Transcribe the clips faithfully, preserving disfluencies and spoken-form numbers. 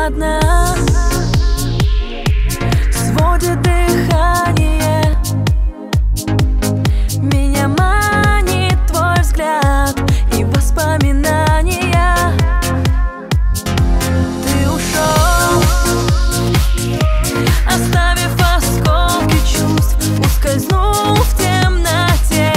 одна. Сводит дыхание, меня манит твой взгляд и воспоминания. Ты ушел, оставив осколки чувств, ускользнул в темноте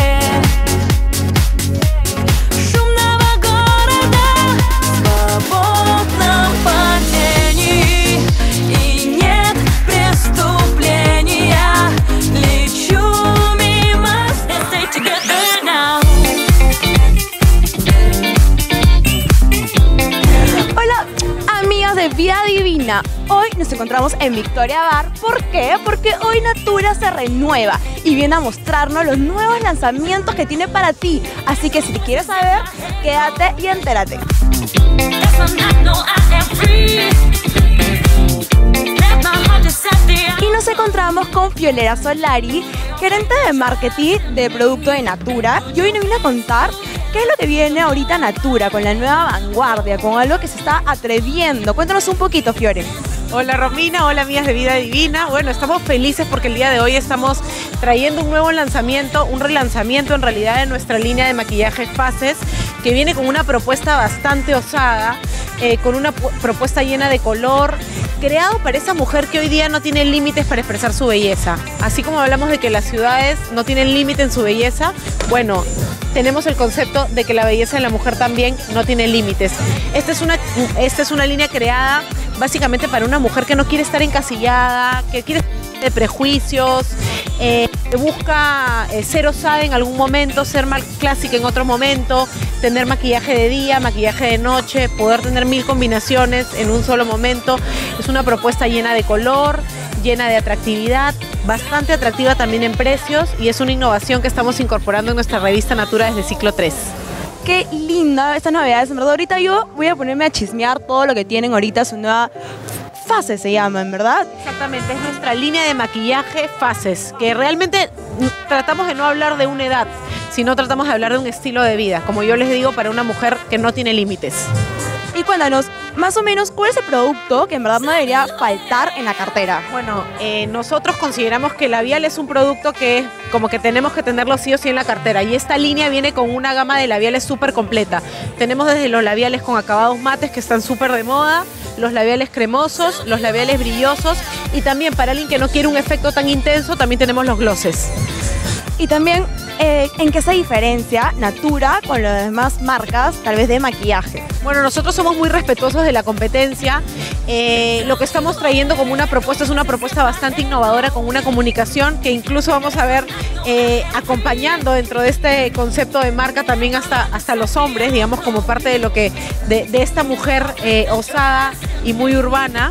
шумного города, в свободном падении, и нет преступления. Лечу мимо. Let's stay together now. Hola, amigas de Vida Divina. Hoy nos encontramos en Victoria Bar. ¿Por qué? Porque hoy Natura se renueva y viene a mostrarnos los nuevos lanzamientos que tiene para ti. Así que si quieres saber, quédate y entérate. Y nos encontramos con Fiolera Solari, gerente de marketing de producto de Natura. Y hoy nos viene a contar qué es lo que viene ahorita Natura con la nueva vanguardia, con algo que se está atreviendo. Cuéntanos un poquito, Fiore. Hola Romina, hola amigas de Vida Divina. Bueno, estamos felices porque el día de hoy estamos trayendo un nuevo lanzamiento, un relanzamiento en realidad de nuestra línea de maquillaje Faces, que viene con una propuesta bastante osada, eh, con una propuesta llena de color, creado para esa mujer que hoy día no tiene límites para expresar su belleza. Así como hablamos de que las ciudades no tienen límite en su belleza, bueno, tenemos el concepto de que la belleza de la mujer también no tiene límites. Esta es una, esta es una línea creada básicamente para una mujer que no quiere estar encasillada, que quiere de prejuicios, eh, que busca eh, ser osada en algún momento, ser más clásica en otro momento, tener maquillaje de día, maquillaje de noche, poder tener mil combinaciones en un solo momento. Es una propuesta llena de color, llena de atractividad, bastante atractiva también en precios, y es una innovación que estamos incorporando en nuestra revista Natura desde ciclo tres. Qué linda estas novedades, en verdad. Ahorita yo voy a ponerme a chismear todo lo que tienen ahorita, su nueva Faces se llama, en verdad. Exactamente, es nuestra línea de maquillaje Faces, que realmente tratamos de no hablar de una edad, sino tratamos de hablar de un estilo de vida, como yo les digo, para una mujer que no tiene límites. Y cuéntanos, más o menos, ¿cuál es el producto que en verdad no debería faltar en la cartera? Bueno, eh, nosotros consideramos que el labial es un producto que como que tenemos que tenerlo sí o sí en la cartera, y esta línea viene con una gama de labiales súper completa. Tenemos desde los labiales con acabados mates, que están súper de moda, los labiales cremosos, los labiales brillosos, y también para alguien que no quiere un efecto tan intenso, también tenemos los glosses. Y también, eh, ¿en qué se diferencia Natura con las demás marcas, tal vez de maquillaje? Bueno, nosotros somos muy respetuosos de la competencia. Eh, lo que estamos trayendo como una propuesta es una propuesta bastante innovadora, con una comunicación que incluso vamos a ver eh, acompañando dentro de este concepto de marca también hasta, hasta los hombres, digamos, como parte de lo que de, de esta mujer eh, osada y muy urbana.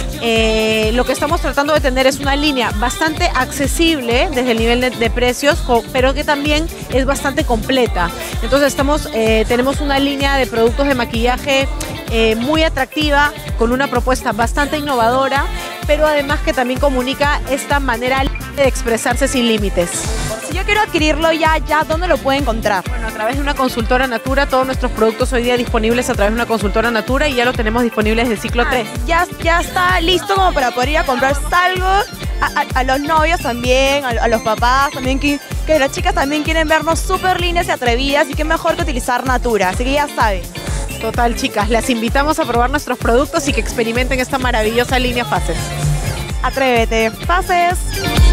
Eh, lo que estamos tratando de tener es una línea bastante accesible desde el nivel de, de precios, pero que también es bastante completa. Entonces estamos, eh, tenemos una línea de productos de maquillaje eh, muy atractiva, con una propuesta bastante innovadora, pero además que también comunica esta manera de expresarse sin límites. Si yo quiero adquirirlo ya, ya, ¿dónde lo puedo encontrar? Bueno, a través de una consultora Natura. Todos nuestros productos hoy día disponibles a través de una consultora Natura, y ya lo tenemos disponible desde ciclo tres. Ah, ya, ya está listo como para poder ir a comprar algo a, a, a los novios también, a, a los papás también, que, que las chicas también quieren vernos súper lindas y atrevidas, y qué mejor que utilizar Natura, así que ya saben. Total, chicas, las invitamos a probar nuestros productos y que experimenten esta maravillosa línea Faces. Atrévete, Faces.